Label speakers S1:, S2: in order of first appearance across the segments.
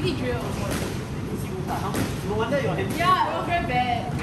S1: really drill.
S2: No wonder your hand.
S1: Yeah, it was very bad.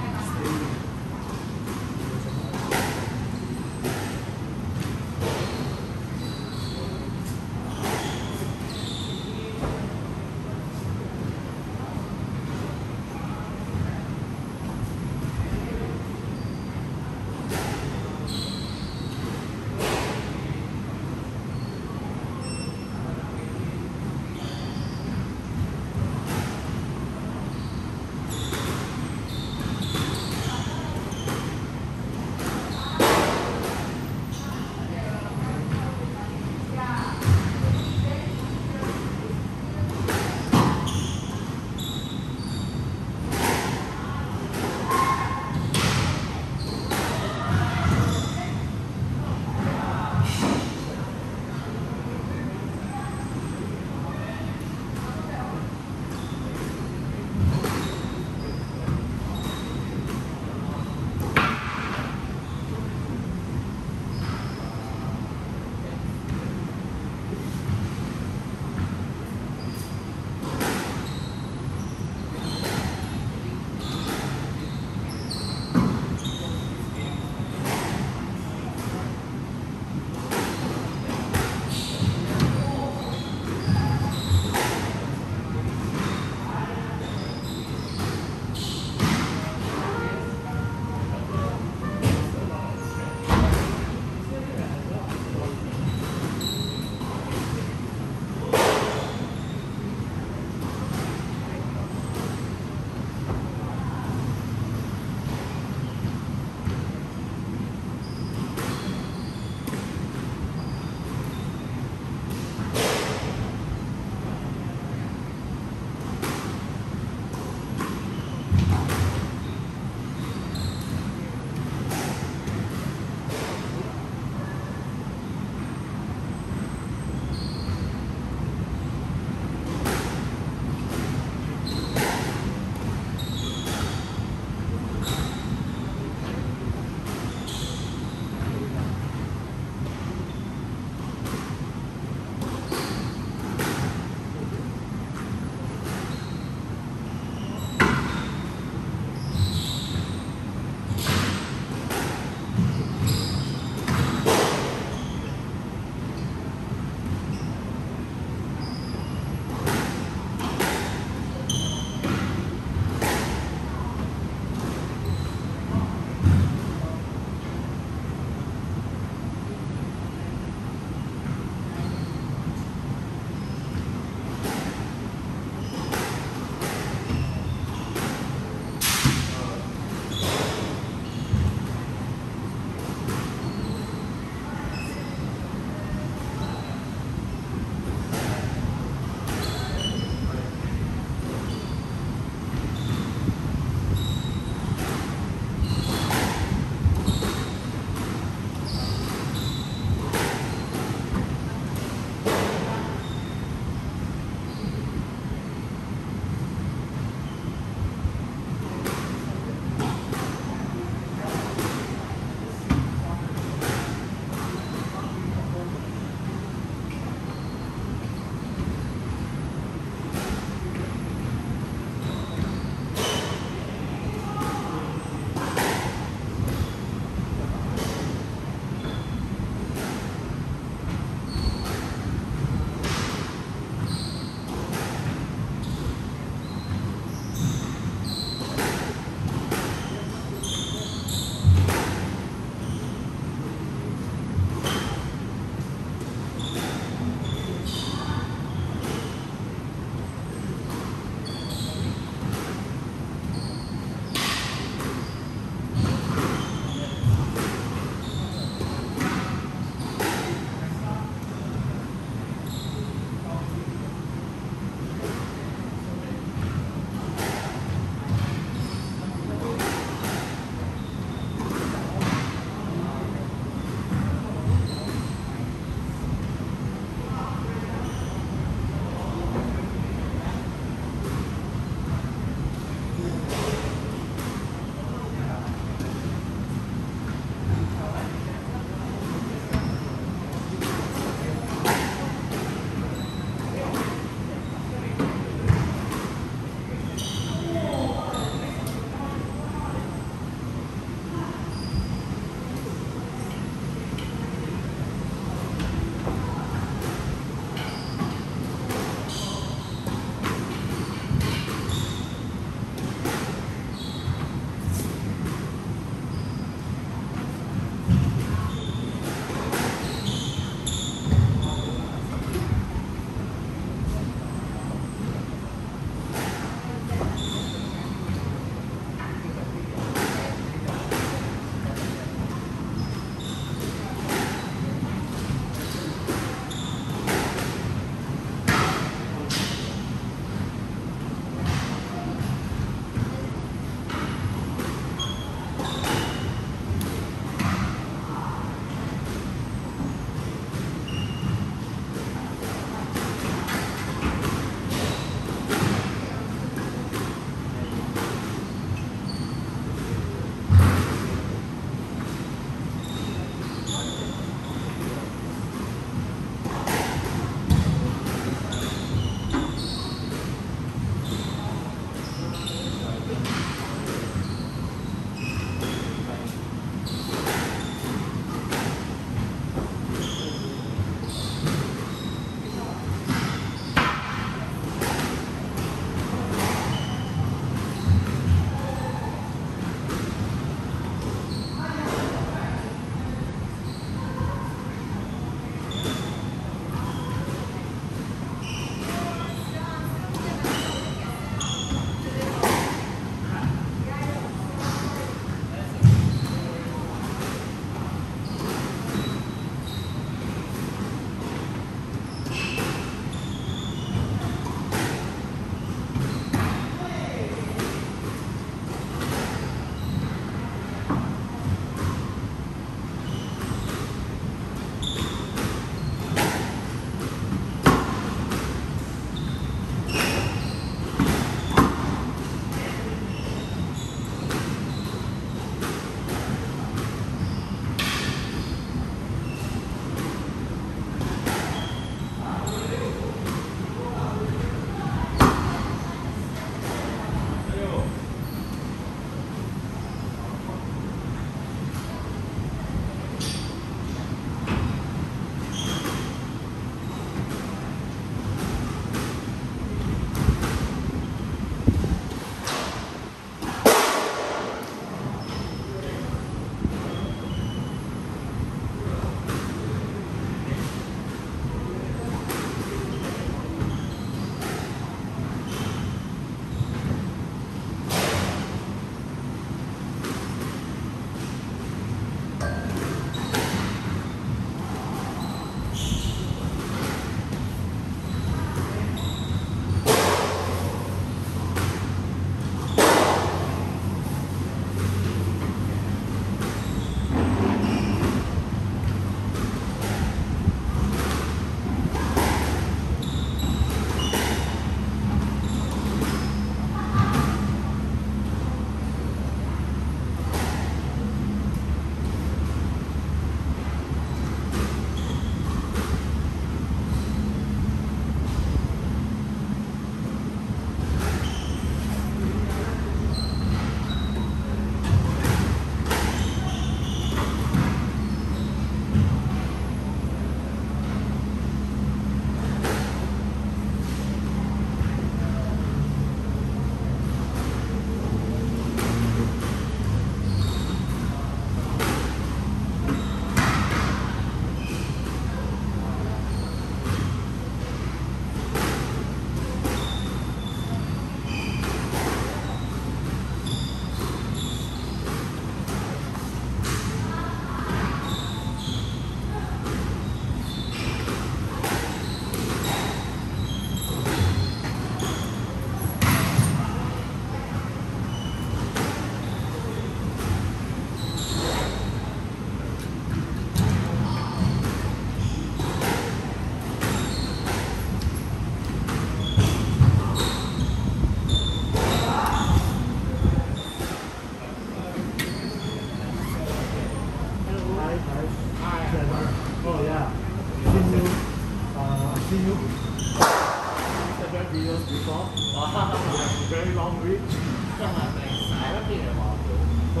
S1: Oh,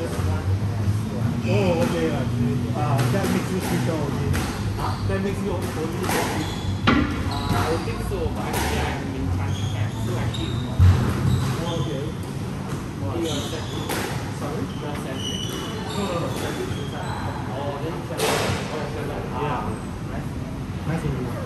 S1: okay. That makes you switch on, okay. That makes you only
S2: I think so, but actually I'm in Changi so actually
S1: Oh, okay.
S2: you are setting.
S1: Sorry?
S2: You are setting.
S1: No. Setting inside.
S2: Oh, then setting.
S1: Yeah. Nice to meet you.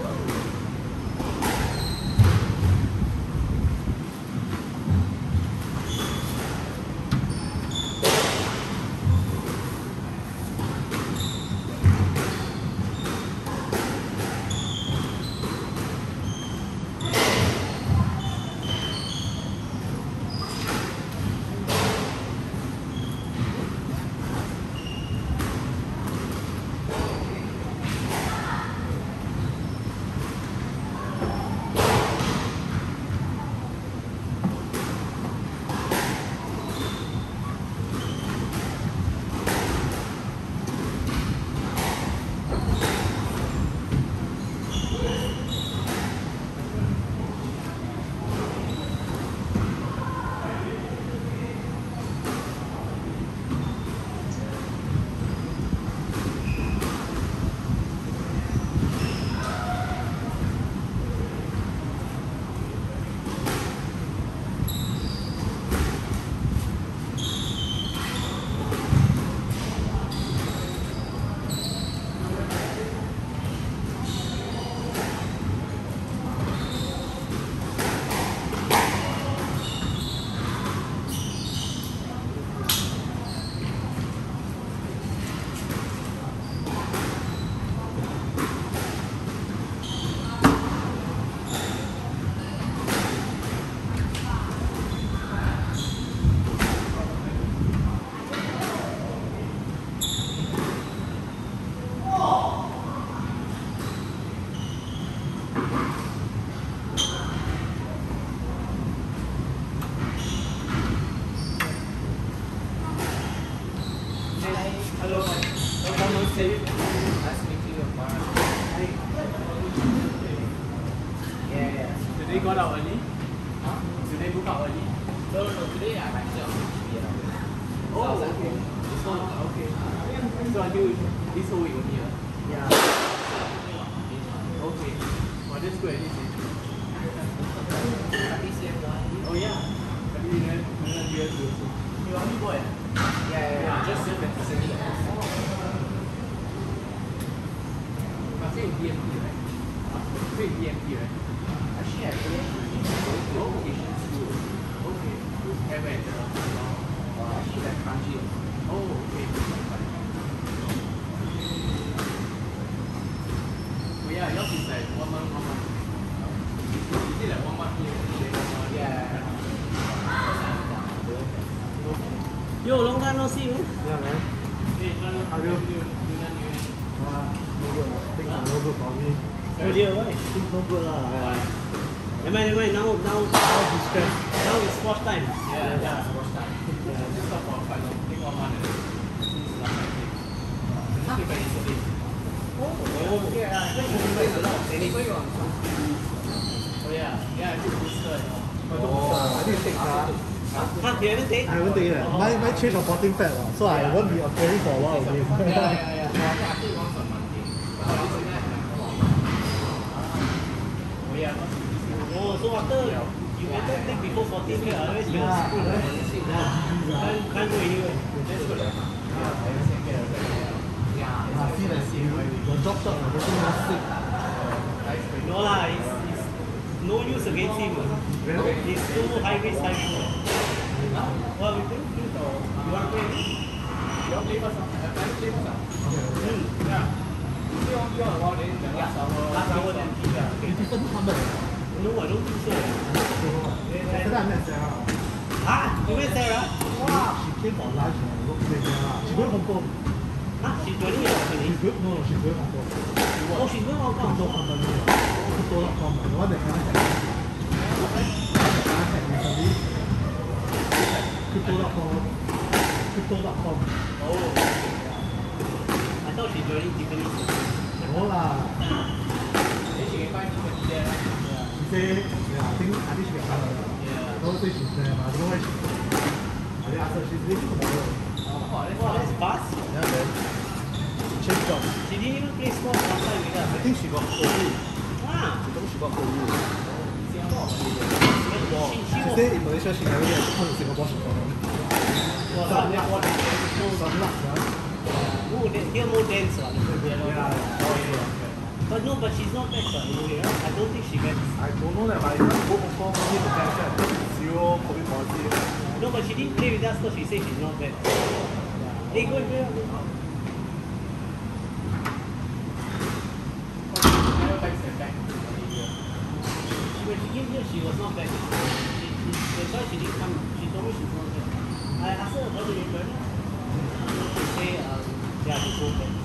S2: Hello. Nice meeting you. Yeah. Today got out early? Huh? Today book out early? No, today I myself. Oh, okay. Okay. So until this whole week only? Yeah. Okay. Well, that's good at least. Oh, yeah. You only boy? Yeah. Just sit and listen. I say DMP, right? Say DMP, right? Actually, I play vocation school. Okay. Ever at actually, like Kranji. Oh, okay. Oh, yeah, yours is like 1 month. Is it like 1 month here? Yeah.
S3: Yo, long time no see, man.
S1: Yeah, man. How are you? No good. Things are no good for me.
S3: Oh dear, why?
S1: Things no good lah.
S3: Never mind. Now
S1: Distress.
S3: it's sports time.
S2: Yeah, sports time. Just talk for quite long. I think 1 month already. Since last week. Very yesterday. Oh, yeah. So you on Oh, yeah. Yeah, I took booster and all.
S1: I need to take car.
S3: Huh? You haven't taken?
S1: I haven't taken it. My change of potting pad, so I won't be appearing for a while again.
S2: Yeah. I take once on Monday. Oh, yeah.
S3: Oh, so after you better take before 14, otherwise you will school. Can't go anywhere.
S2: That's good. Yeah.
S1: I feel like your job shop are getting more sick.
S3: No lah, it's no use against him.
S1: Really?
S3: He's too high risk. What we think? You want to play?
S2: You want to play first? Play first? Yeah. You stay on a while, then the last hour then
S1: You prefer to come back?
S3: No, I don't think so.
S1: Yesterday I met Sarah.
S3: Ah, you met Sarah? Wow.
S1: She came for lunch at my workplace. She's going Hong Kong.
S3: Ah, she's joining your company?
S1: She's going Hong Kong.
S3: Oh, she's going Hong Kong.
S1: Crypto company. Crypto.com. The one that Hannah had. Recently. Crypto.com. Crypto.com.
S3: Oh. I thought she's joining Tiffany's.
S1: No lah.
S2: Then she can find Tiffany there.
S1: She say, I think she can find her.
S2: Yeah.
S1: No, don't say she's there, but I don't know where she's from. I didn't ask her, she's leaving tomorrow.
S2: Oh,
S3: Wow, that's fast.
S1: Yeah, man. She changed jobs.
S3: She didn't even play sports last time with us.
S1: I think she got COVID.
S3: Ah.
S1: She told me she got COVID.
S2: Singapore or Malaysia?
S1: Singapore.
S3: She
S1: She
S3: was-
S1: stayed in Malaysia, she never yet come to Singapore, she got it.
S3: Well, netball,
S1: Some luck, man.
S3: here more dance.
S1: Yeah.
S3: But no, but she's not back anyway, right? I don't think she backs.
S1: I don't know that, but if I go Hong Kong, need to catch her. Zero COVID policy.
S3: No, but she didn't play with us because she said she's not back. Hey, go and play.
S2: Never back step back to Malaysia.
S3: When she came here, she was not back. That's why she didn't come. She told me she's not back. I asked her about the return. She say, yeah, she's not back.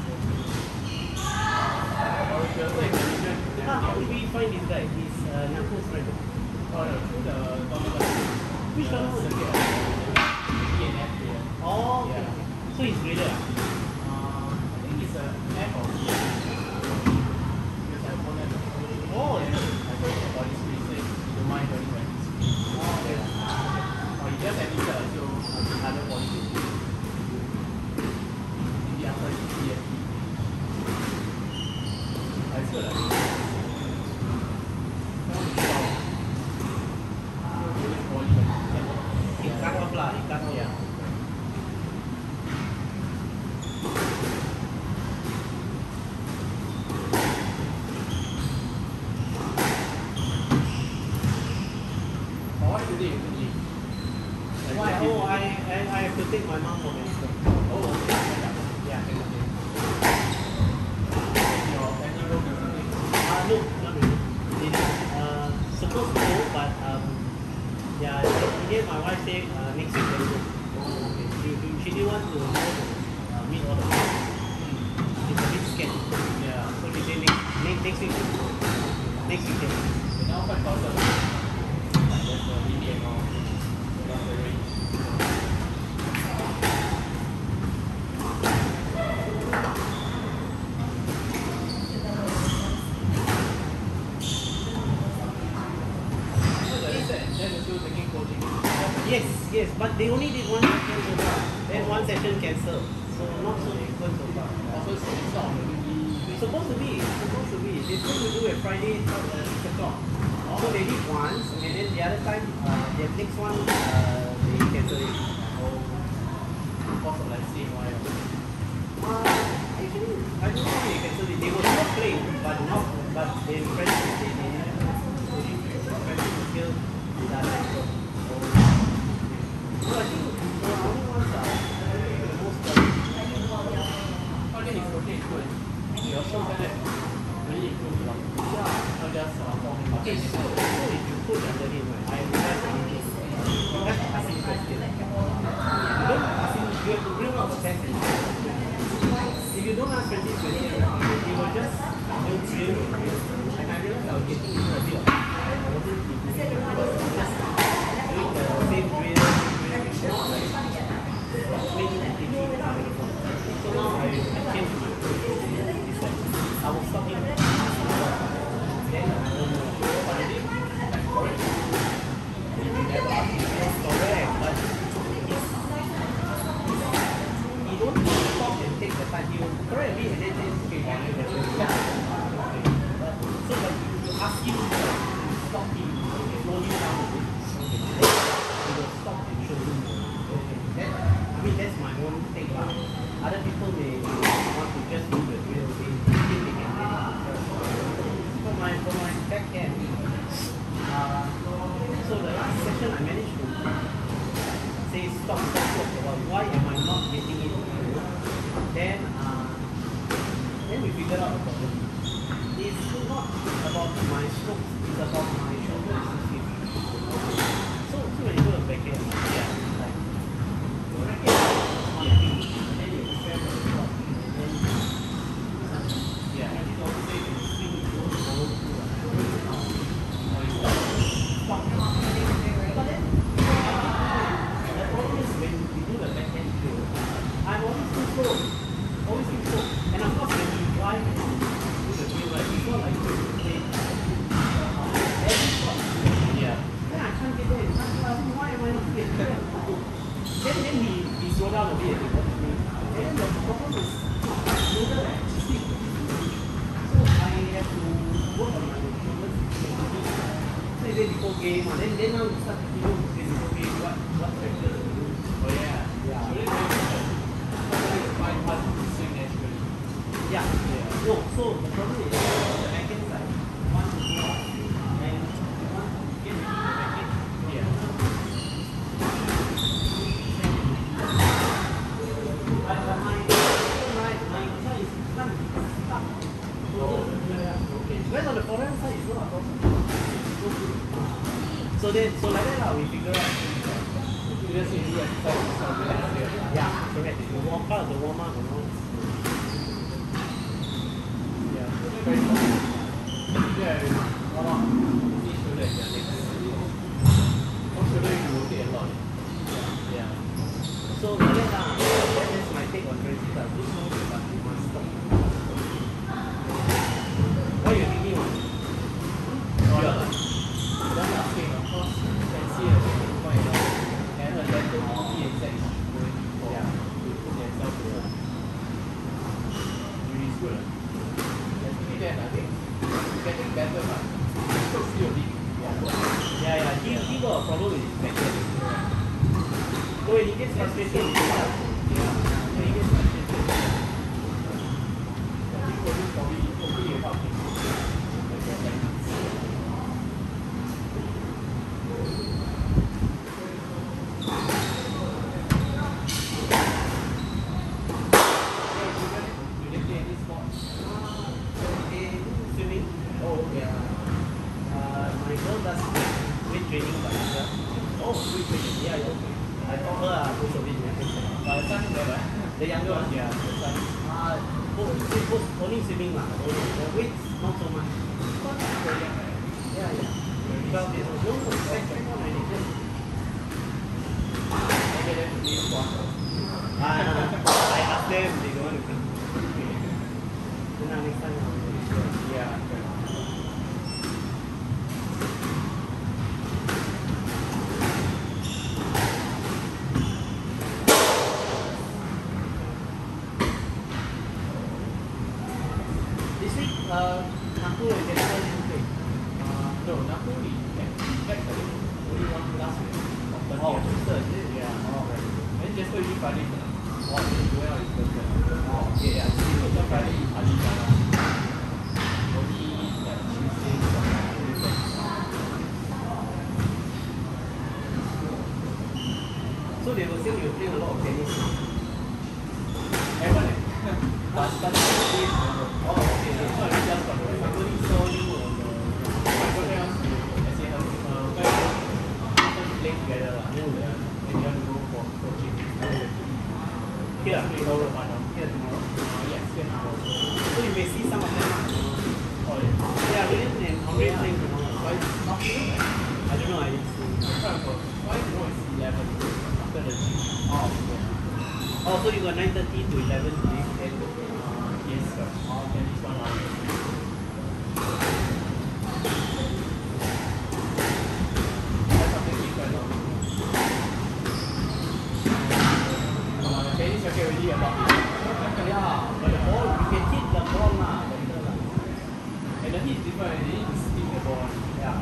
S3: How did we find this guy? He's Nako's friend.
S2: Through the tournament.
S3: Which tournament?
S2: ENF player.
S3: Oh, okay.
S2: Yeah.
S3: So he's grader.
S2: I think it's a F or C. Because I won it.
S3: Oh,
S2: Yeah. I told him about this place, so he don't mind joining practice.
S3: Oh, okay.
S2: Or he just admitted until other politics. Maybe after his PFP. I feel like
S3: He cut off lah. He cut off.
S2: yeah. Why today you could leave?
S3: Why? Oh, I have to take my mom for medicine.
S2: Oh, okay.
S3: Yeah.
S2: Your family go visiting.
S3: No, not really. Supposed to go, but yeah, in the end my wife said next week then go. Okay. She didn't want to go to meet all the friends. She's a bit scared.
S2: Yeah.
S3: So she said next week. Next weekend.
S2: But now quite close. Like there's a limit and all. That's the range. So the reason, then you're still taking coaching.
S3: Yes, but they only did one session so far. Then one session cancelled. So not so frequent so far.
S2: Also, it's not on the weekly.
S3: It's supposed to be. They're supposed to do it Friday at 6 o'clock. So they did once, and then the other time, the next one, they cancelled it.
S2: Because of like seeing why.
S3: Actually, I don't know why they cancelled it. They were not playing, but they practiced. They practiced skill. So I think the only ones are the most.
S2: How then his coaching is good. Your shows like that really improve a lot. Not just forming
S3: Okay, so if you put under him, right, I realize anything. You have to ask him questions. You don't ask him, you have to bring out the test and if you don't ask Francis questions, he will just drill. And I realized I was getting into a bit of I wasn't just doing the same drill, not like explaining and teaching. So now I changed my approach. It's like I will stop him. Then I don't know. But I did like correct. Correct, but he don't stop and take the time. He will correct me and then say, okay, but so like you ask him to stop him, slow him down a bit. Then he will stop and show him. Okay. I mean that's my own thing. Other people may want to just do the drill. They think they can get it. For my backhand, so the last session I managed to say stop for a while. Why am I not getting it? Then we figured out the problem. It's not about my stroke, it's about my shoulder system. So when you go to backhand, yeah, like your racket on your feet, and then you prepare for the shot, and then yeah, and it also says you swing it forward to stop. But then the problem is when we do the backhand drill, I'm always too slow. Always too slow. And of course when you drive and do the drill, right, it's not like you play. Yeah. Then I can't get there in time. down a bit, and the problem is smoother and stiff. So I have to work on my movements. So you say before game, then now you start to feel before game what factors to do.
S2: Oh yeah.
S3: Yeah.
S2: Really sometimes find hard to swing naturally.
S3: Yeah. No, so the problem is the backhand side, one to go up, and one get the backhand.
S2: Yeah.
S3: But my side is stuck. Okay. Whereas on the forehand side is not a problem. So like that we figure out.
S2: You just need to do exercise.
S3: Yeah, correct. You warm up, the warm up, you know.
S2: Yeah. Very cool. Yeah. One on. Each shoulder is your next. One shoulder you rotate a lot. Yeah.
S3: So like that is my take on crazy stuff. This one but you must stop. What are you thinking of?
S2: Just asking, of course, you can see a different point and a better movie exactly going for to put themselves to really good. Definitely then I think getting better but still feel a bit.
S3: Yeah. He got a problem with his backhand. So when he gets frustrated, he starts. When he gets frustrated.
S2: I think probably hopefully help him.
S3: Swimming.
S2: Oh, yeah.
S3: My girl does weight training by herself.
S2: Oh, sweet training.
S3: Yeah, I taught her most of it.
S2: But the son never.
S3: The younger one,
S2: Yeah, the son.
S3: both only swimming lah. The weights not so much.
S2: Very young, right?
S3: Yeah. 12 years old. No, second one already. Just
S2: Maybe then play squash.
S3: I asked them if they don't want to come. Then next time I'll do it.
S2: Yeah.
S3: This week, Naku and Jennifer didn't play.
S2: No, Napoli. Back I think only one last week.
S3: Oh, sister, is it?
S2: Yeah.
S3: Oh, right.
S2: Then Jasper usually Friday kena. Oh, he going out his birthday.
S3: Oh, okay, yeah.
S2: So Friday he hardly kena. Only like Tuesday or Wednesday.
S3: So they were saying you play a lot of tennis.
S2: Haven't eh? But started to play tomorrow.
S3: Oh, okay.
S2: It's not really just for the
S3: I only saw you on the.
S2: my girlfriend wants to, let's say, play together lah. And you want to go for coaching.
S3: Here,
S2: Tomorrow, no?
S3: here tomorrow.
S2: Yes, here tomorrow.
S3: So you may see some of them.
S2: Oh, yeah.
S3: Yeah, William and Henry playing tomorrow.
S2: Why is not here?
S3: I don't know, I didn't see.
S2: Why tomorrow is 11 after the gym? Oh, yeah.
S3: Oh, so you got 9:30 to 11 today. And
S2: Yes, sir. At least 1 hour. That's something different. Tennis racket already about it.
S3: yeah, but the ball, you can hit the ball lah. Better lah.
S2: And the heat is different. They need to spin the ball.
S3: Yeah.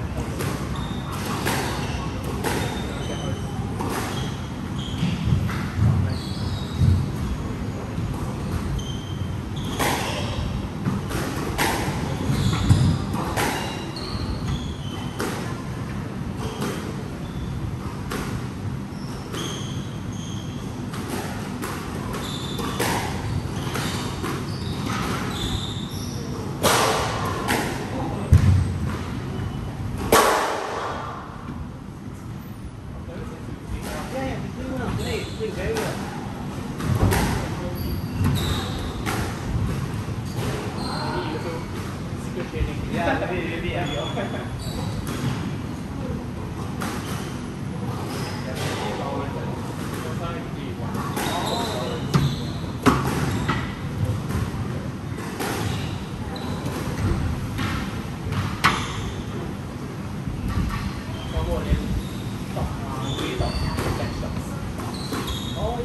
S3: Yeah, he's doing well today. He's doing very well.
S2: Maybe also secret training.
S3: Yeah, maybe. Oh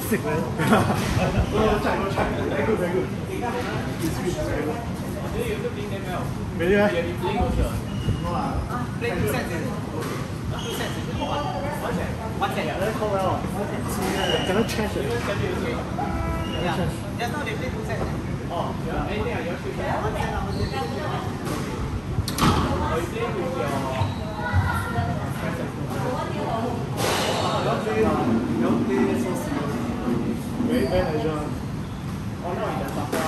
S3: sick, man.
S1: Go try. Very good. This week is very good.
S2: You also playing them well.
S1: Really,
S2: You have been playing also.
S1: No lah.
S3: Play 2 sets in. 2 sets in.
S2: What's that?
S3: 1 set.
S1: Very cold well. Cannot change it.
S2: Even Samuel okay.
S3: Yeah. Just now they play 2 sets.
S2: Oh, yeah. Anything you want to play? Or you play with your
S1: You don't play so serious. Very leisure.
S2: Oh no, in the soccer.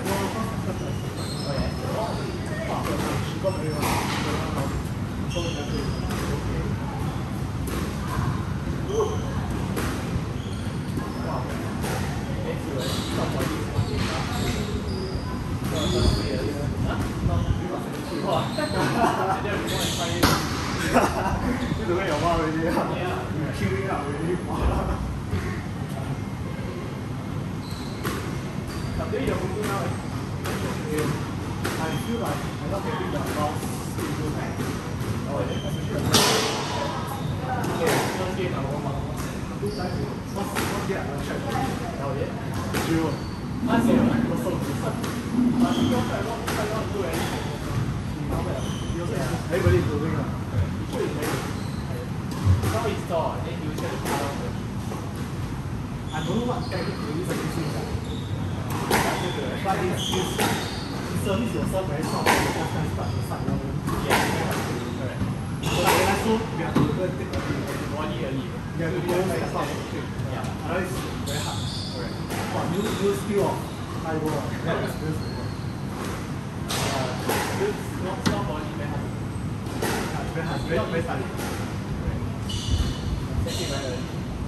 S2: Oh yeah.
S1: She got very well. So that's it.
S2: Wow. Thank you. Stop for this. Wow. And then we go and try it.
S1: You don't know your mom already.
S2: Yeah.
S1: You queuing up already.
S2: Today you're moving now.
S1: I feel like I'm not getting the boss into my.
S2: Oh, yeah. First game, I warm up.
S1: Two times. What's the other check?
S2: Oh, yeah.
S1: 0.
S2: Ah, zero.
S1: What's up?
S2: But you don't quite not do anything.
S1: Everybody is moving up.
S2: Sure is very good. Now it's tall, then you try to cut off the.
S1: I don't know what technique to use against him. But you service yourself very soft. You just can't start to start your own.
S2: Yeah, correct.
S1: So like when I saw, we have to go and take a
S2: Body early.
S1: you have to go like start straight.
S2: Yeah,
S1: Otherwise it's very hard.
S2: correct.
S1: But new skill of high ball. That is very good.
S2: Small body very hard.
S1: It's very hard. Very hard.
S2: Set it very early.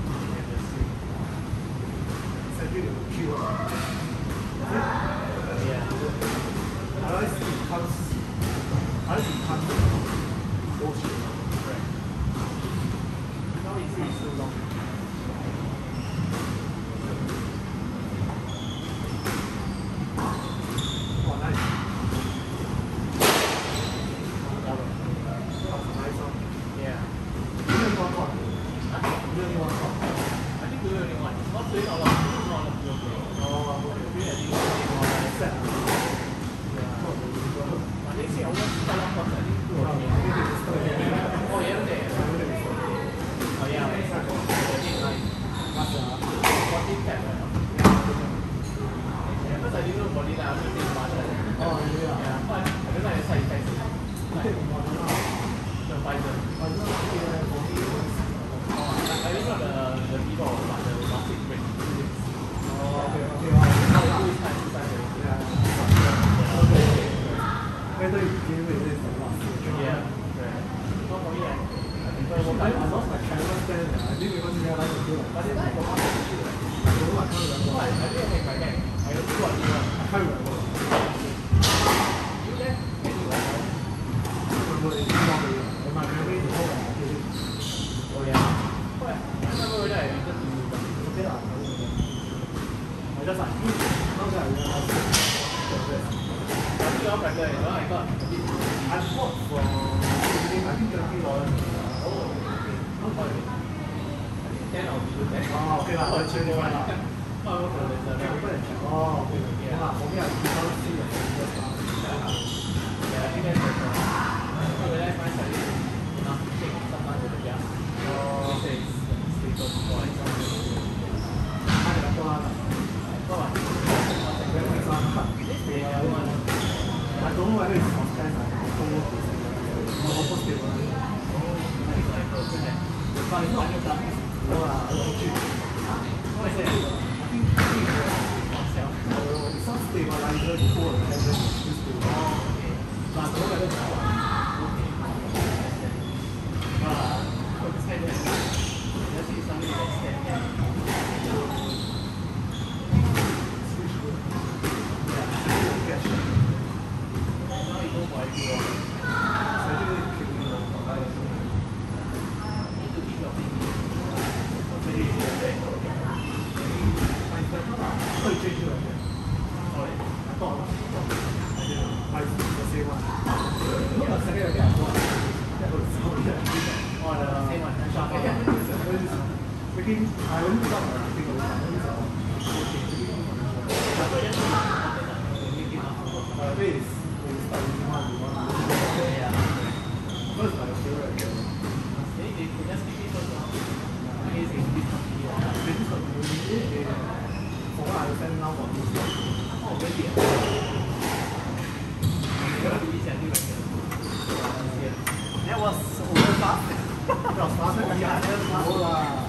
S1: It's actually the cue.
S2: Yeah.
S1: Otherwise it becomes bullshit.
S2: Correct. Now it's so long.
S1: Oh, nice. Nice one.
S2: Yeah.
S1: You only one shot.
S2: Huh?
S1: You only one shot.
S2: I think we only one. Not playing a lot. Not a lot of people play.
S1: Oh,
S2: We at least play
S1: set.
S2: I think say almost quite long course. I think 2 or 3. Oh, yeah, there. Oh, yeah. It's like 14 tap, right? Yeah, because I didn't know body that I was playing much.
S1: Oh, yeah.
S2: Yeah, but I don't know the side effects. Like, the Pfizer. I just know the keyboard, but the plastic break.
S1: Whether you gain weight is the last.
S2: Yeah, correct. Not for me, I prefer
S1: I
S2: workout.
S1: lost my camera stand. I didn't even realize it.
S2: But then I got one issue.
S1: I don't know. I can't remember.
S2: I didn't have my bag. I don't do what you want.
S1: I can't remember.
S2: You left anywhere, right?
S1: I remember it's too long already. And my memory is all like okay.
S2: Oh, yeah. What? I remember whether I entered to you, but
S1: It's okay lah. I just like now that I realize it.
S2: I think you all better. You know, I got a bit.
S1: I bought from I think $30.
S2: Oh, okay. Not for me. I think 10 or below 10.
S1: Oh, okay lah. That's really fine lah.
S2: Not over for the
S1: Okay, open and check. Oh, okay. Yeah. For me, I can't see the just now.
S2: Yeah, I think that's better. I realized my side is enough to take sometimes with the gas.
S1: Oh.
S2: This is stable for example.
S1: I don't know lah.
S2: What?
S1: Very nice one. I don't know whether it's sometimes I don't know. No, almost stable. But it's not under that. No lah, I don't cheap.
S2: What is it?
S1: It's some stabilizer code and then it's used to. But I don't know whether it's that one. Making I only got a big one. Base when you start using one, you want to first my favorite.
S3: They could just keep it for
S1: Amazing. This is for what I understand now for this.
S3: Oh, really?
S1: That was over fast. That was faster than I ever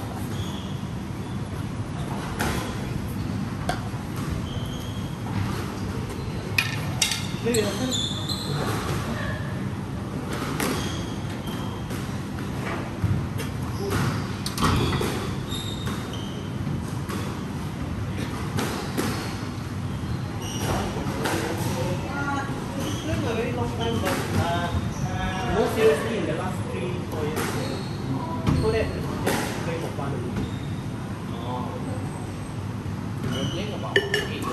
S3: A very long time, but more seriously in the last 3-4 years. So that just playing for fun.
S2: Oh. We're playing about 8 years.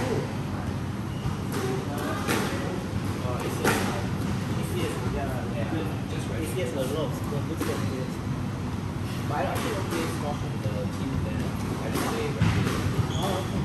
S3: ACS a lot of good players.
S2: But I actually don't play squash with the team there. I just play rugby.
S3: Oh, okay.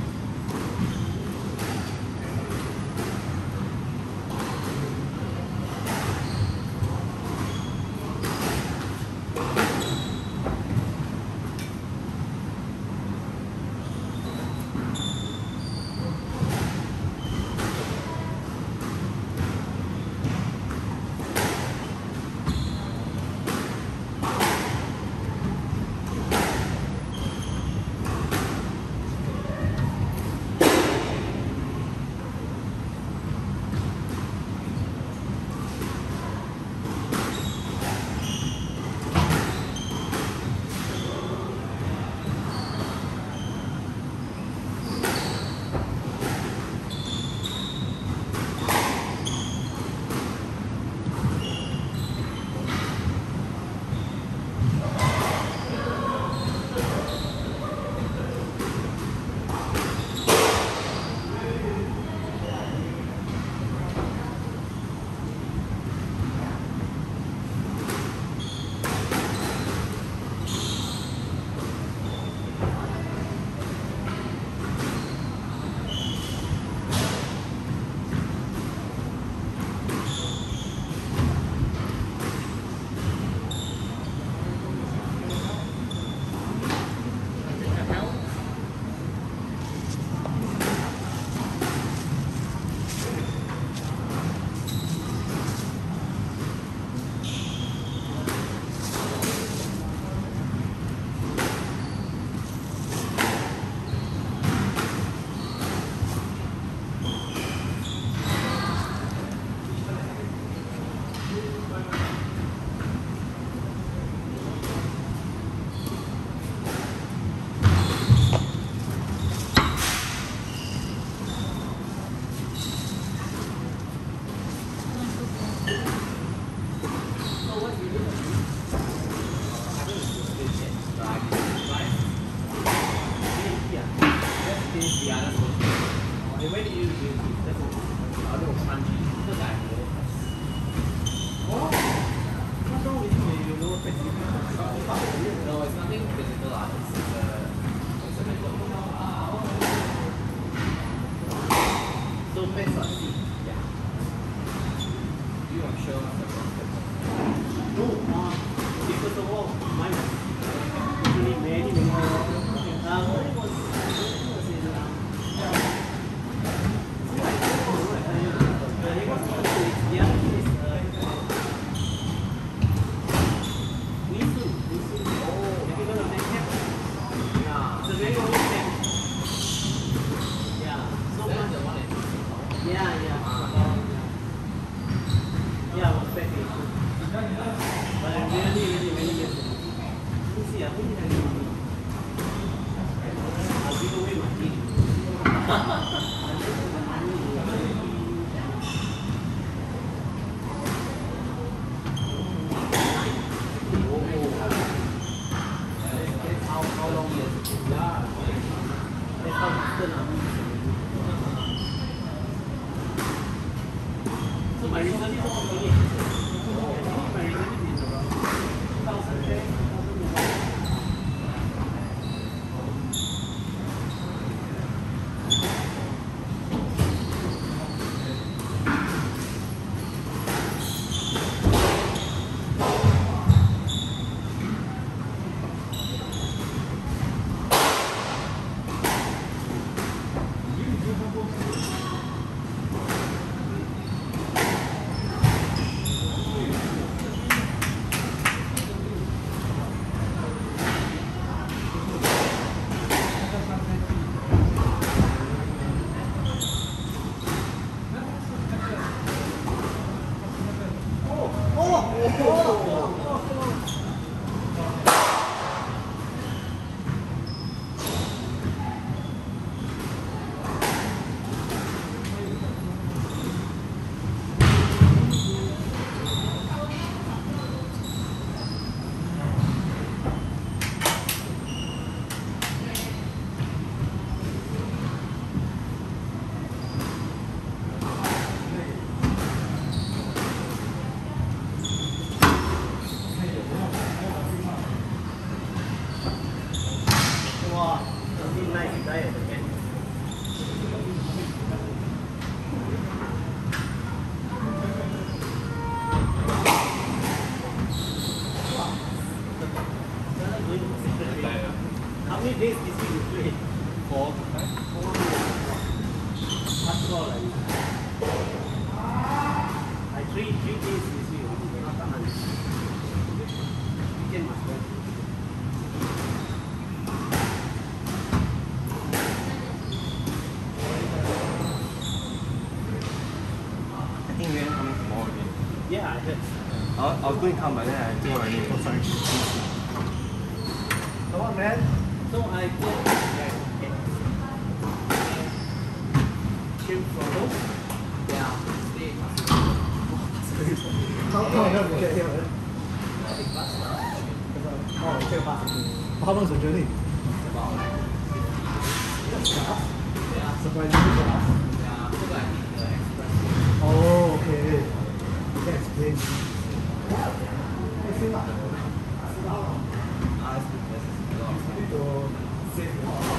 S2: No, it's nothing physical. It's a mental.
S3: So pets are sick.
S2: Yeah. You are sure?
S3: No, okay, first of all, mine was actually many when it was So my reserve is also 28. I think my reserve is around 2010, 2001. How many days this week you play?
S2: 4.
S3: That's all like 3 days this week. Not that much. Weekend must work.
S4: I think we're coming tomorrow again.
S3: Yeah, I heard.
S4: I was going to come, but then I think already. Oh, sorry.
S1: Come on, man.
S3: So I go came from home.
S2: Yeah, stay.
S1: How long have you get here, man?
S2: Take bus now.
S1: Oh, you take a bus. How long is the journey?
S2: About like 50. Yeah,
S1: Surprisingly fast.
S2: yeah. So I need the express.
S1: Oh, okay. You can explain. It's not. To save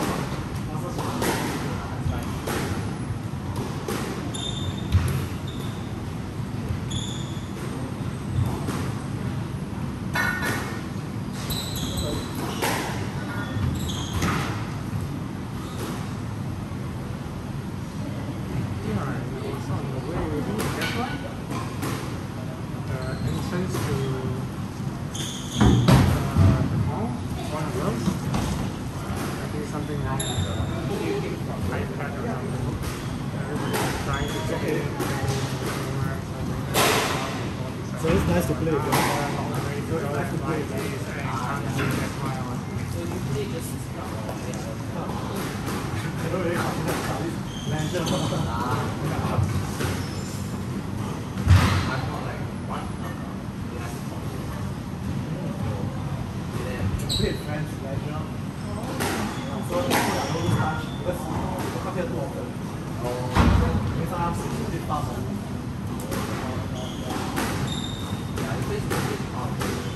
S5: Entrance to the mall, one of those. I think something wrong with the iPad or something. Everybody's trying to get in, somewhere,
S1: So it's nice to play.
S5: very good old flight days and come to next mile.
S2: So you play just
S1: I don't really mention.
S2: I've got like one
S1: Play with friends, leisure. So I don't touch because I come here too often. Sometimes it's a bit fast.
S2: yeah, you play something on.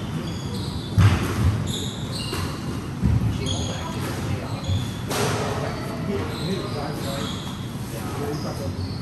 S2: She also actually play
S1: You need to drive, right? Yeah. Really tough.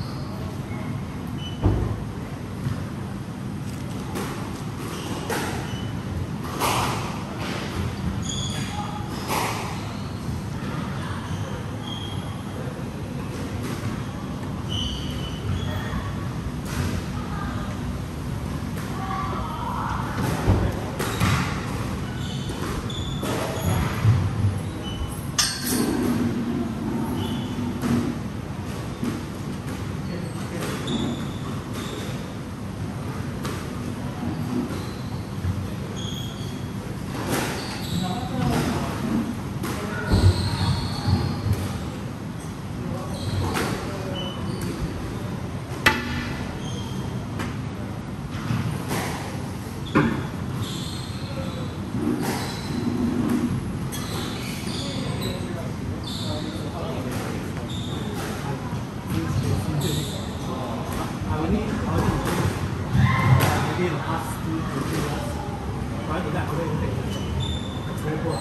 S1: Maybe in the past 2 to 3 years. Prior to that, I wouldn't take it. It's very poor.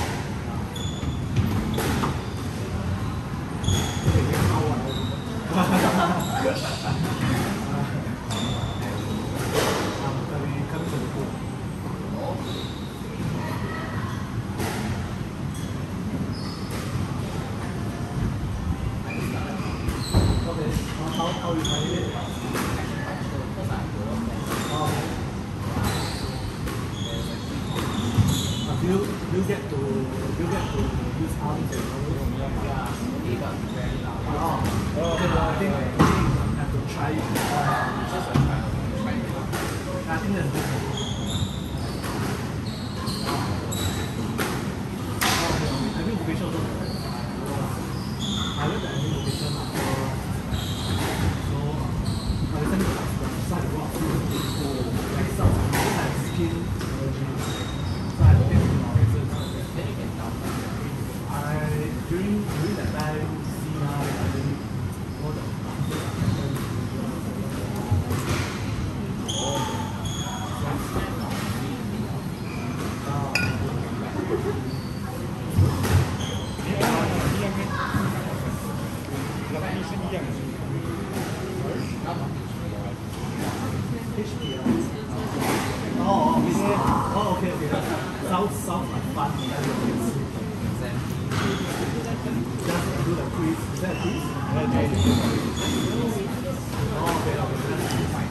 S1: Okay, we have one. Coming to the pool. Okay, how you find it? Do you get to use arms and
S2: Yeah, he got very loud.
S1: okay, well, I think have to try HPL. Oh, okay. Sounds like fun. Just do the quiz. Is that a quiz? Oh, okay. That's fine.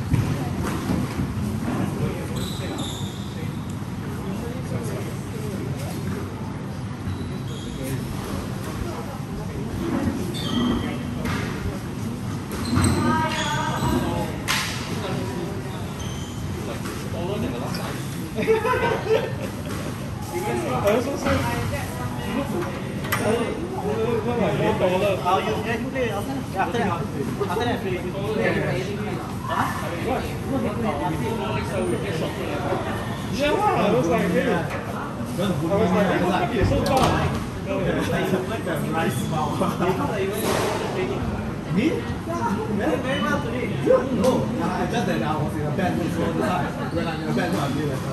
S1: Me? Very well today. No, just that I was in a bad mood, so when I'm in a bad mood, I'm better.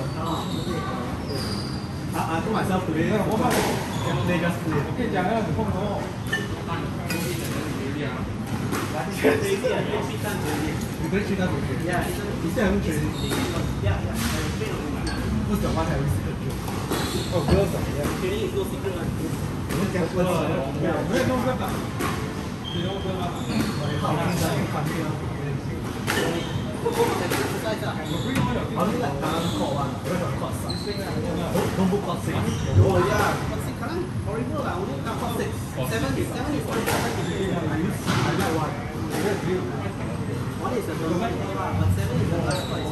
S1: I told myself today, they just play. You play 3 times okay? Yeah. You still haven't trained? Yeah. Who's the one that we secret drill? Oh, girls are, yeah. Training is no secret one. Only like court one, court 6. Don't book court 6. Oh yeah, court 6 horrible lah, only court 6. 7 is I like one. One is a normal one, but 7 is the last one.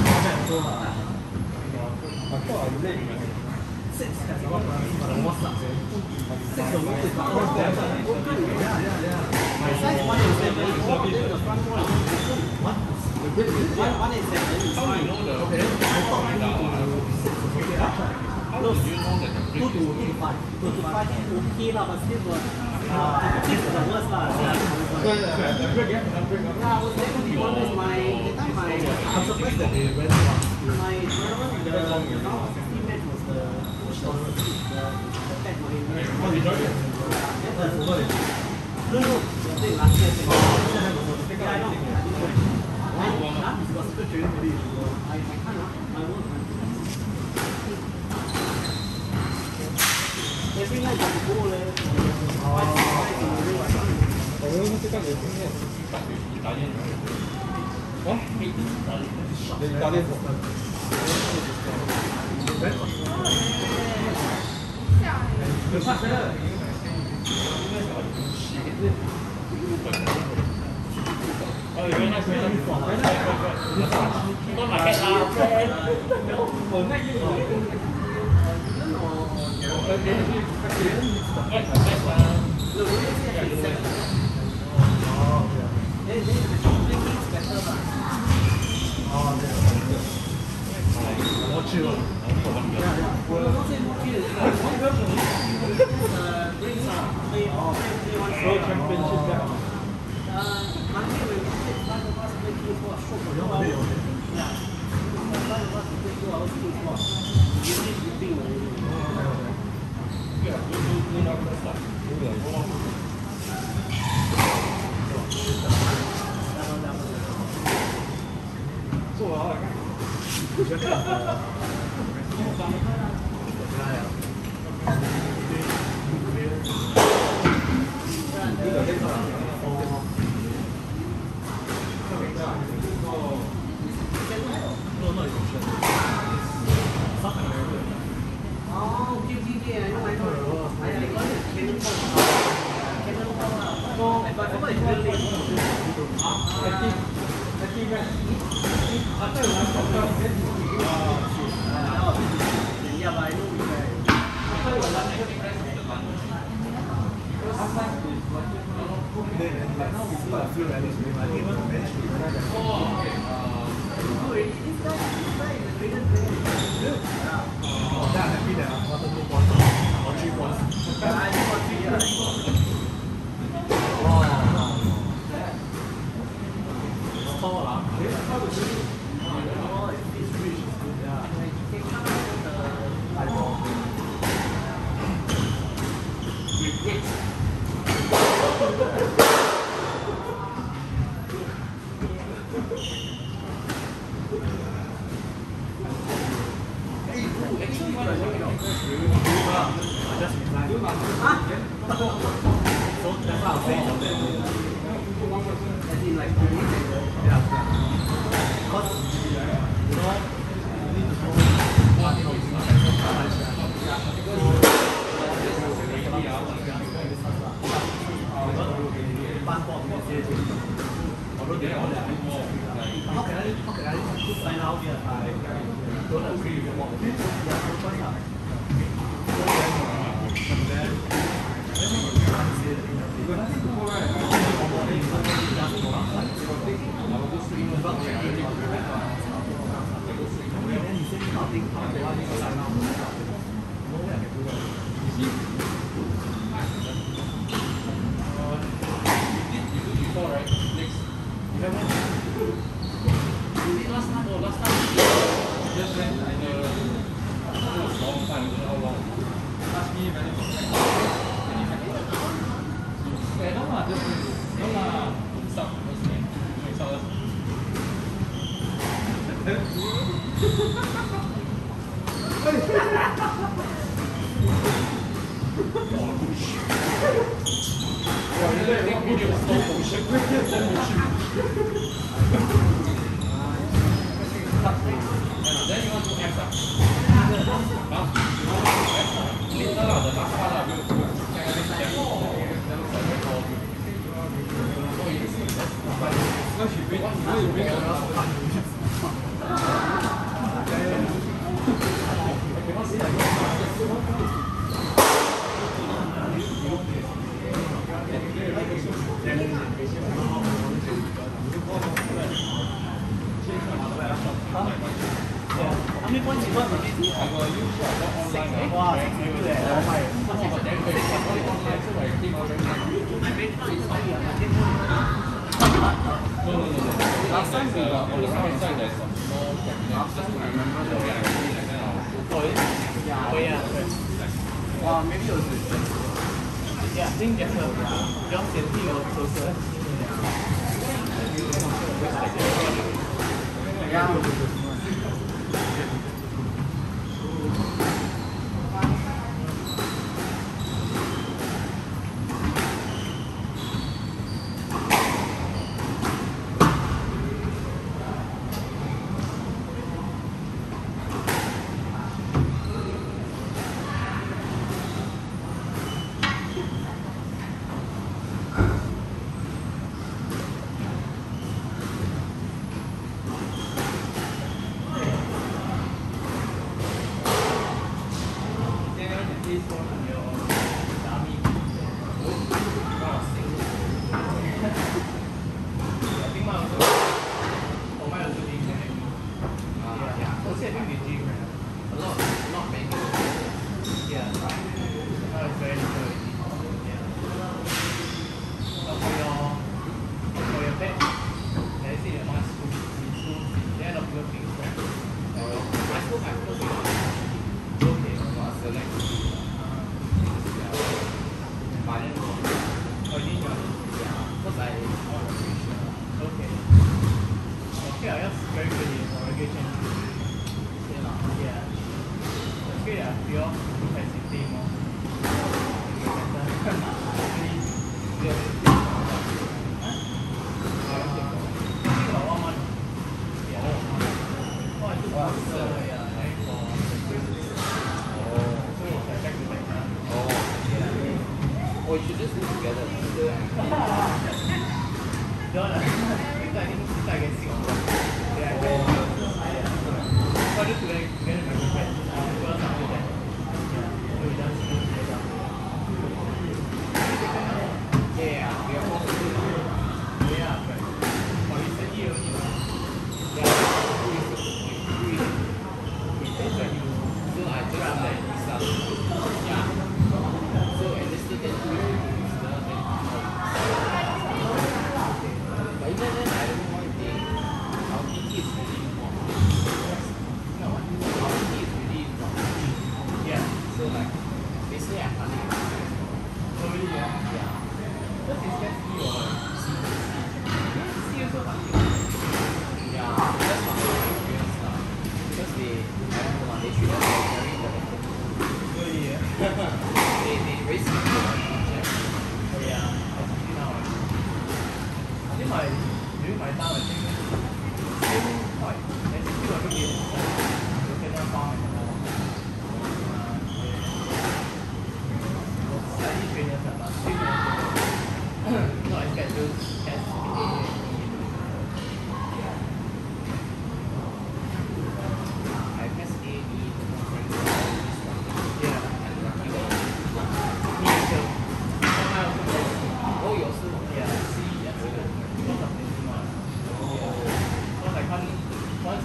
S1: I thought I late. 6 has a lot of but the more sucks. 6 the most is not all there. Yeah. My size 1 is 7, then the front one is 1. One is 7 is fine. Okay. I thought I need to 6. Okay, I'll try. No, 2 to 5. 2 to 5 is okay lah, but still got 6 is the worst lah. I'm surprised that they went one. My tournament, the team match was the pet my No, last year. Yeah, I know. Because the training maybe I can't. I won't. Every night you go there.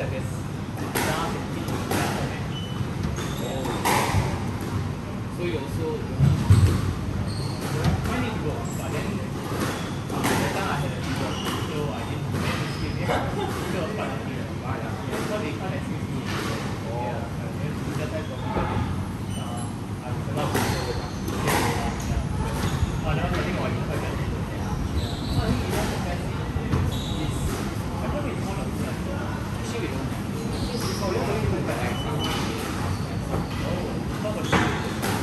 S2: like this. Down and keep it down. So you also might need to go, but then that time I had a fever, so I didn't manage to get it. So it was quite lucky. So they can't excuse me. Yeah, that type of fever. I'm allowed to go. Oh, that was something I quite bad. So I think enough capacity is, I don't know it's one of the actually we don't. So we don't even look at like some. Oh, not for sure.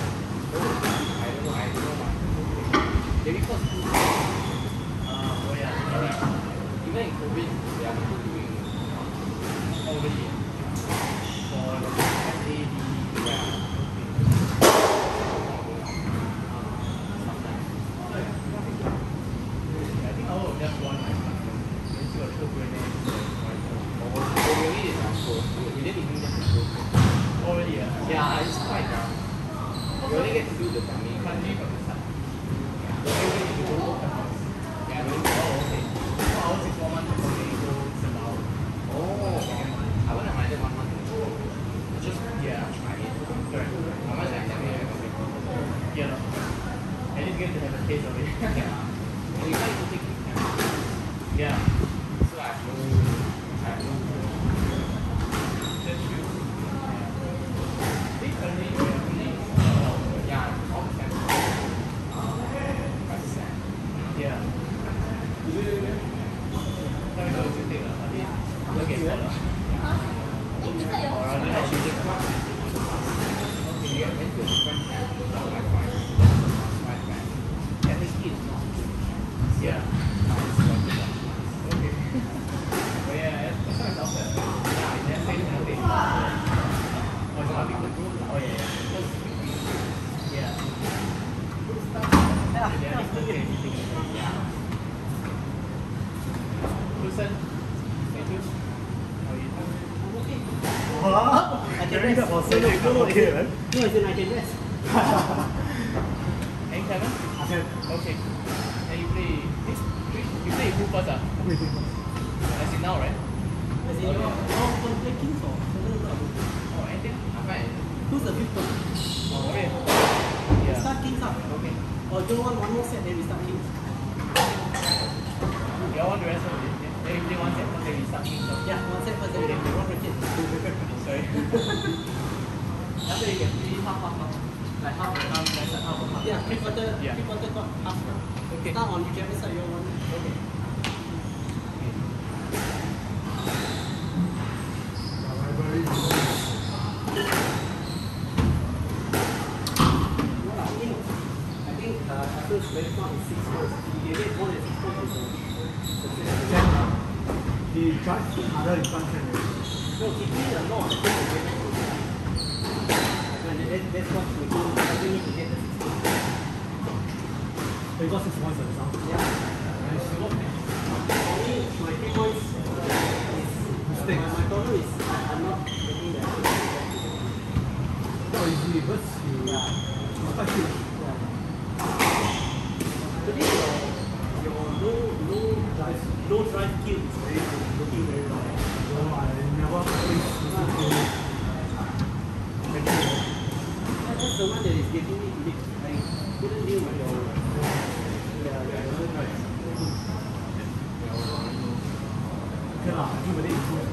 S2: I don't know. Maybe because oh yeah, even in COVID, there are people doing already for the FAD, yeah. Sometimes. I think I will just want my partner. Let's see what the grenade really is also. We didn't even get to go. Already, yeah, it's quite down. We only get to do the dummy country from the start. Yeah, okay. 4 hours is 1 month, okay, so it's about. Oh, I wouldn't mind it 1 month. Just, yeah, try it. Correct. How much I can make it? Yeah, at least get to have a taste of it. Yeah. And you can't even take it. Yeah. So I have no. That's true. This only, yeah, all the time. Yeah. Sorry, no, it's okay. Look at that. Or rather, I should just watch it. Okay, you have into a different tab. Oh, my fine. My bad. Yeah, the key is not. Yeah. Okay. But yeah, as long as outside. Yeah, that's nothing. Oh, it's not big. Oh, yeah. Yeah. Yeah, it's okay. Yeah. Wilson, thank you. How are you?
S1: I'm okay.
S3: What?
S1: I can
S3: Very
S1: rest.
S3: good for saying
S1: No,
S3: okay, man.
S1: no, as in I can rest.
S2: And Kevin?
S3: Okay.
S2: Okay. And you play. You play who first? As in now, right?
S1: As in, you're on play Kings or
S2: Oh, anything? I'm fine.
S1: who's the fifth one?
S2: Oh, okay. Yeah.
S1: Start Kings up.
S2: Okay.
S1: Or do you want one more set, then we start Kings?
S2: You all want the rest of it? Yeah. Then you play one set, okay, we start Kings first.
S1: Yeah, one set first, then we can rock racket.
S2: Sorry.
S1: After you can play half. Like half and half, right side, half and half. Yeah, three-quarter got half.
S2: Okay.
S1: Start on whichever side you want.
S2: Okay.
S1: I think after benchmark is 6 points. If you get more than 6 points, it's a success.
S3: He tried other instruction.
S1: No, keeping a lot. That's what we do. We need to get the 6 points.
S3: So you got 6 points at the sound.
S1: Yeah. For me, my 3 points is
S3: Mistakes.
S1: my problem is I'm not getting that.
S3: Not easy because you quite good.
S1: Today your low drive kill is very looking very well.
S3: So I never faced this game.
S1: That's the one that is getting me to I couldn't deal with your low drive.
S3: Okay lah, I think whether it's good.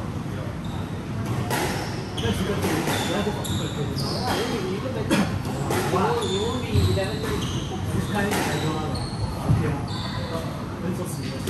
S3: That's good thing. That's good thing.
S1: Yeah, then you go back. You won't be 11 times.
S3: This kind I don't know. Okay lah. Then so serious.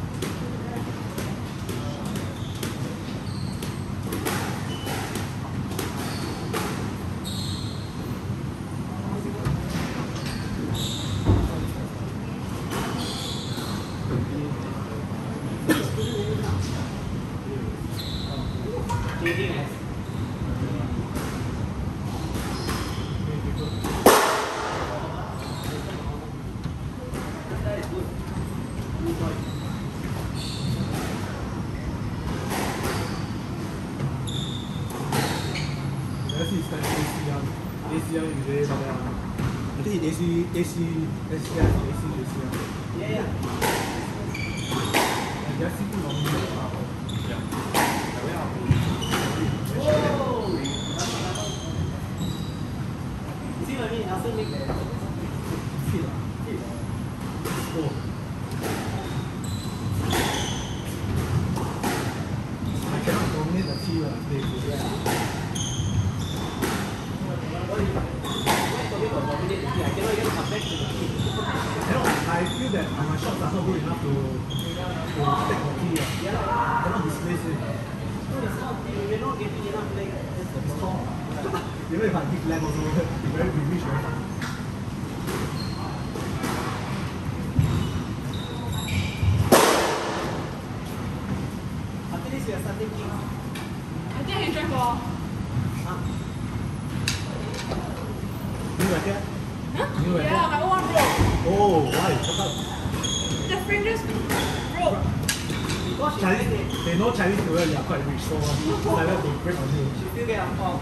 S3: ACL usually not bad. I think in ACL.
S1: Yeah.
S3: And just sitting on the
S1: 气了，对不对？I feel that my shots are not good enough to take the key. Cannot displace it.
S3: We're not getting enough leg.
S1: It's tall. Even if I give leg also, it's very weak, very fast.
S3: After this, we are starting kicks.
S6: I think I can try for.
S1: New racket?
S6: Huh?
S1: New racket?
S6: Yeah, my old one broke.
S1: Oh, why? What up?
S6: The frame just broke.
S1: Chinese, they know Chinese New Year, they are quite rich, so I like to break on you.
S3: She still get a call.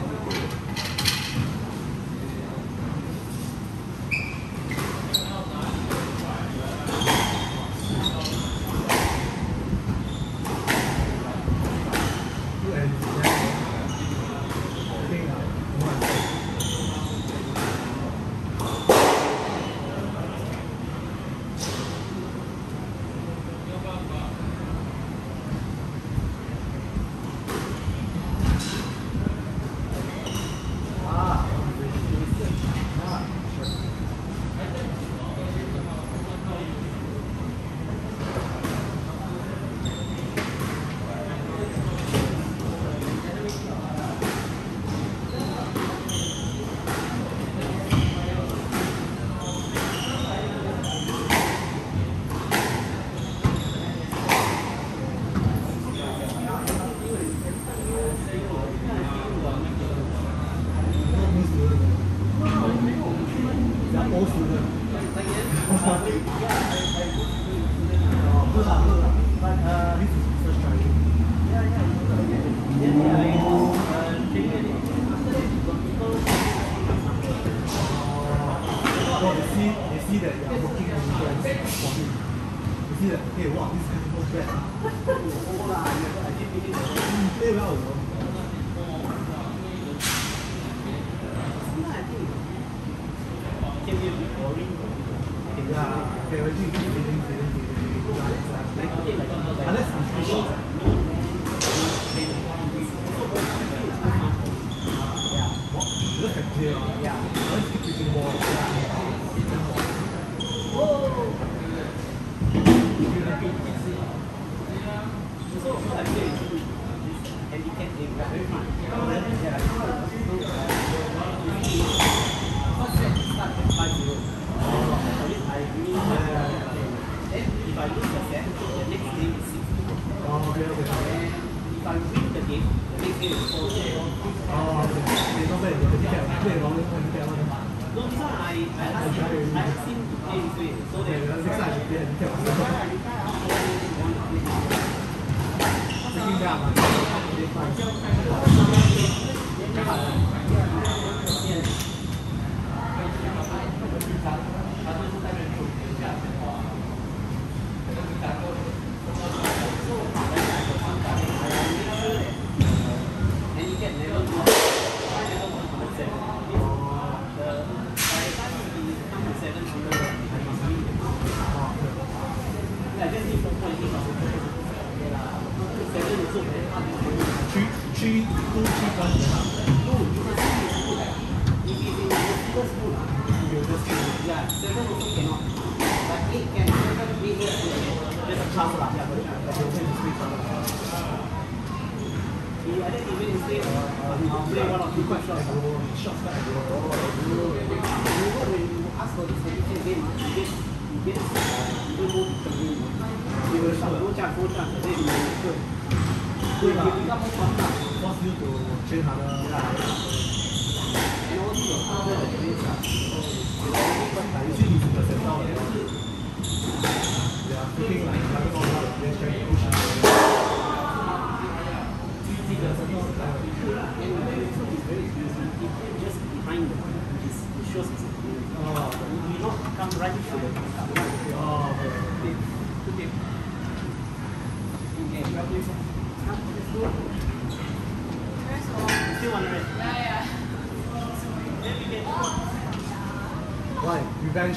S1: Revenge.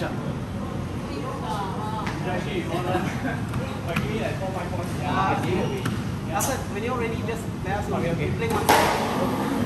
S3: After, when you're ready, just let us know. Okay. Play one side.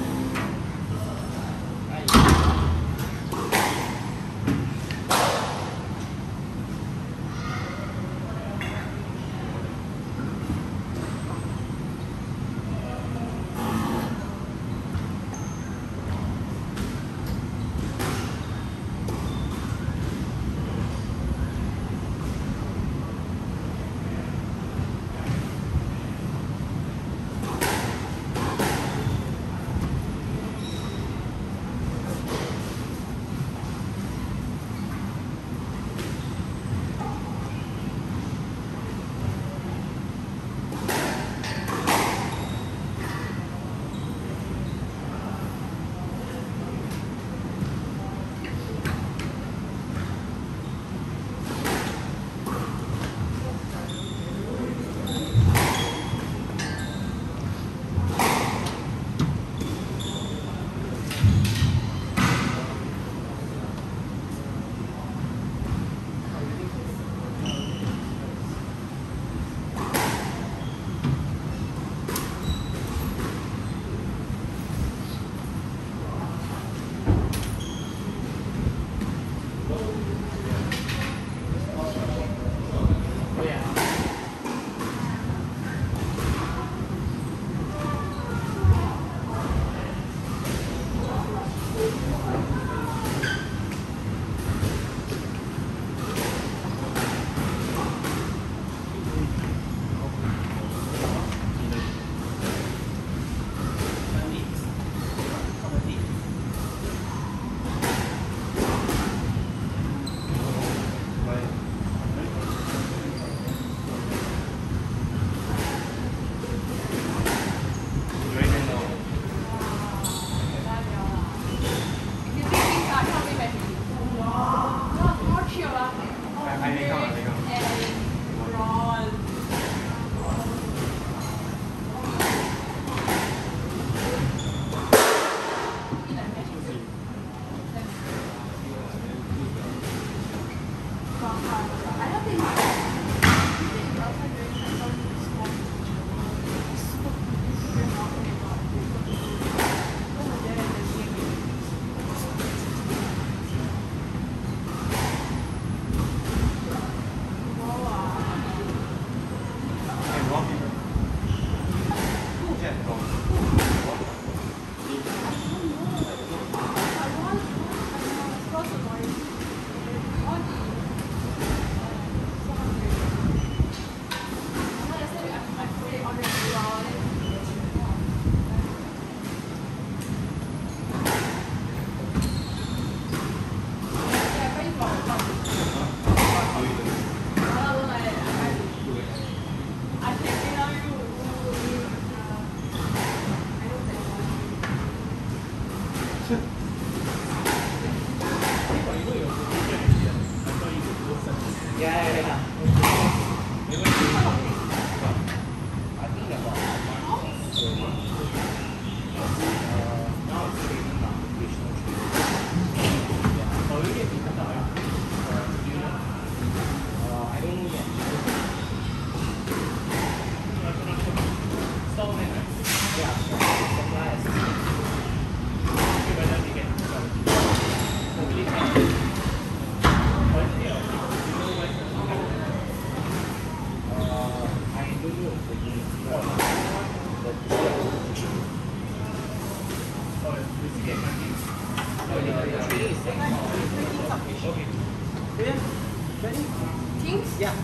S6: Things?
S3: Yeah.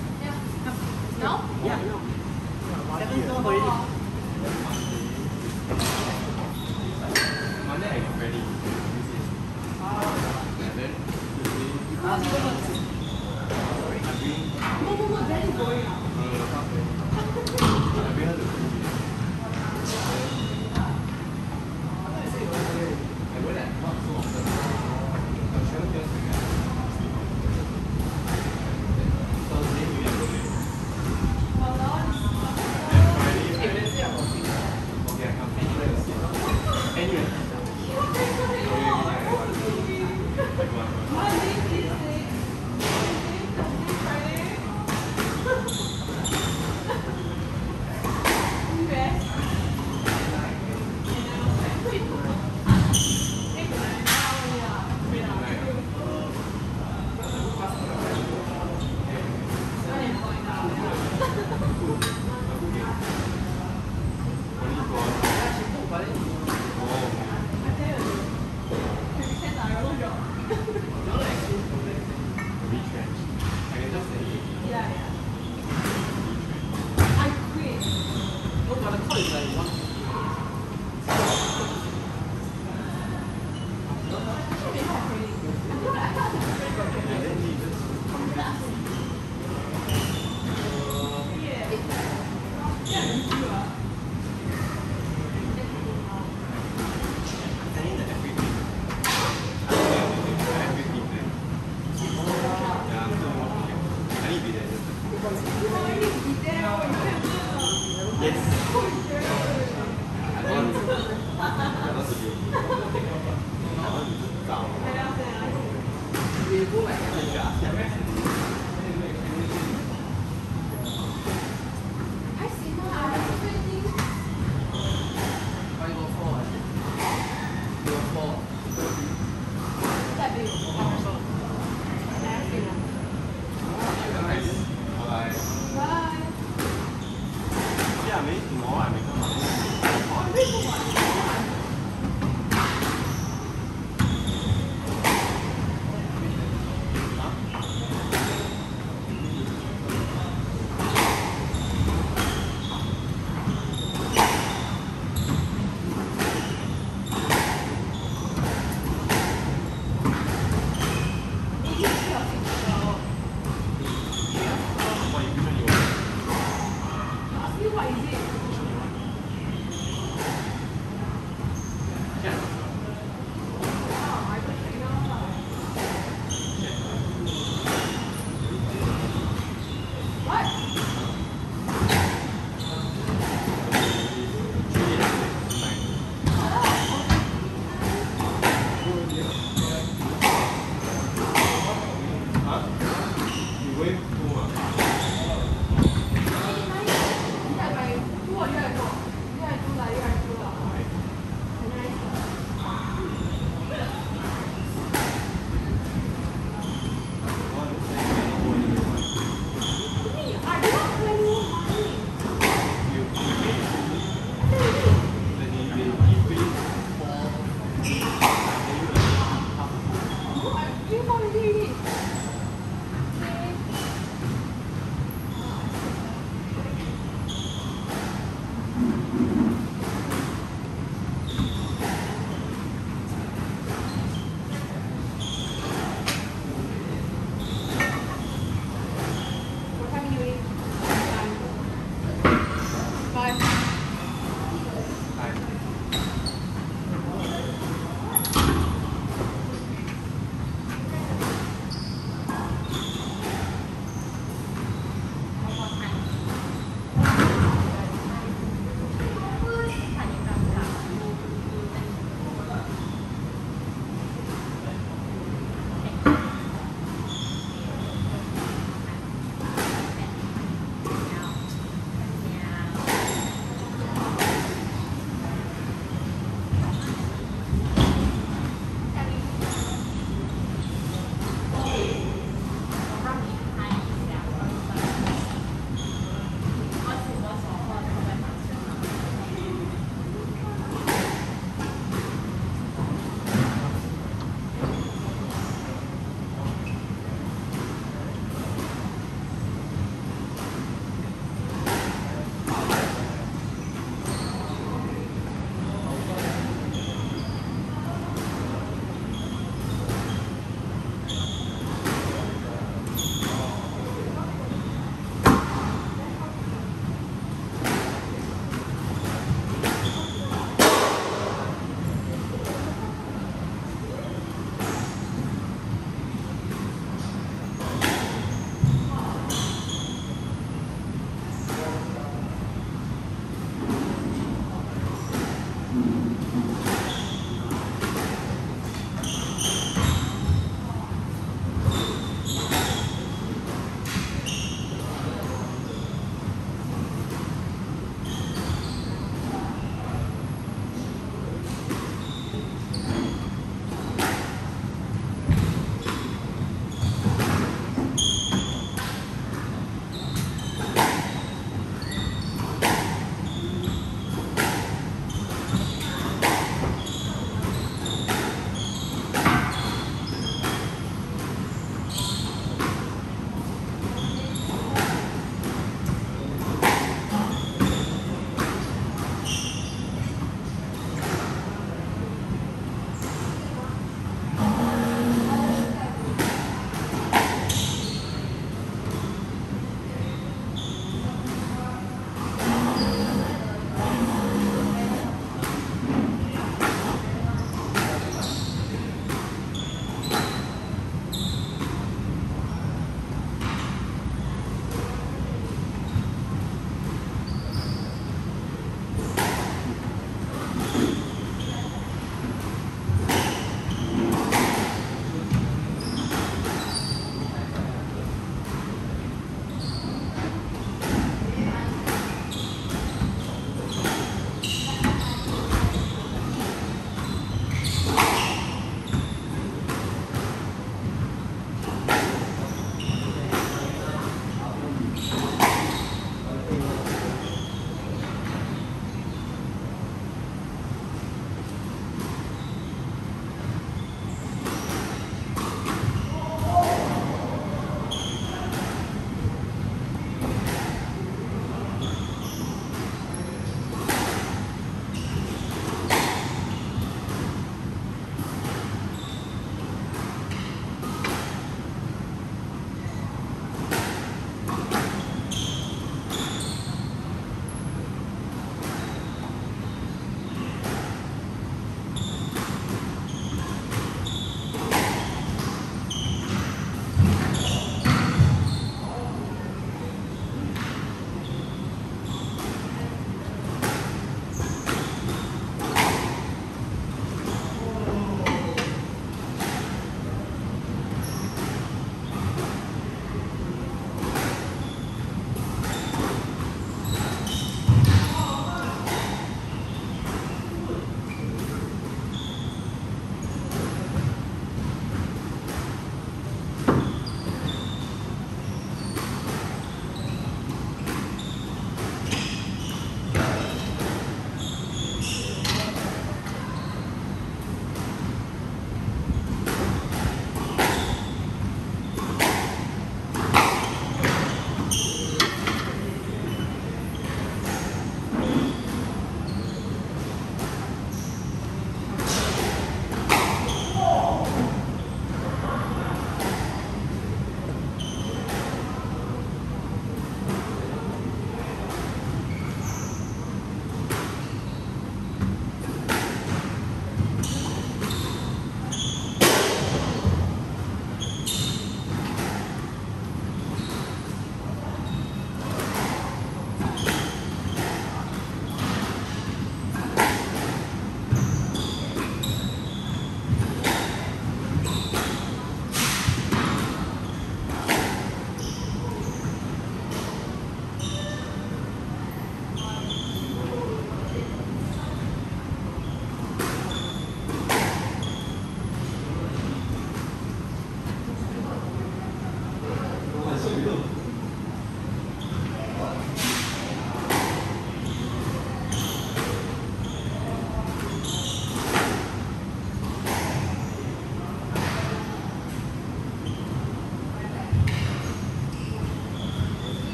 S6: No?
S3: Yeah. 7-12 already.
S4: Monday I got ready. And then
S6: Very boring.
S4: I bring her to food. I went at not so often. I'm sure just Thursday we are going. And Friday,
S6: Ask me what is it?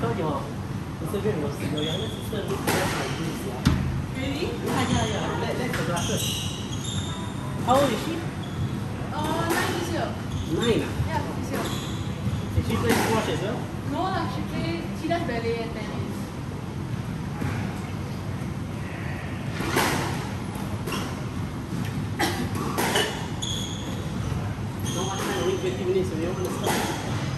S1: thought your Instagram was your younger sister looks just like this, yeah.
S6: Really?
S1: Yeah. That's the glasses. How old is she?
S6: 9 this year.
S1: 9 ah?
S6: Yeah, this year.
S1: Did she play squash as well?
S6: No lah, she does ballet and tennis.
S1: Not much time, only 20 minutes, so we don't want to stop.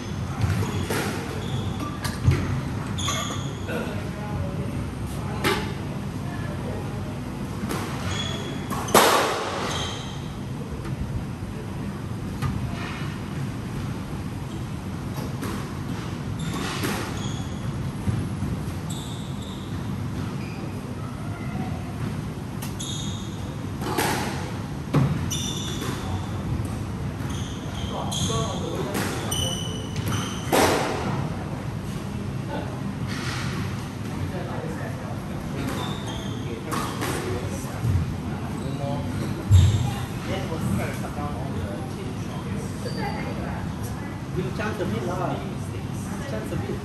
S1: Give chance a bit lah. Chance a bit.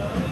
S1: Thank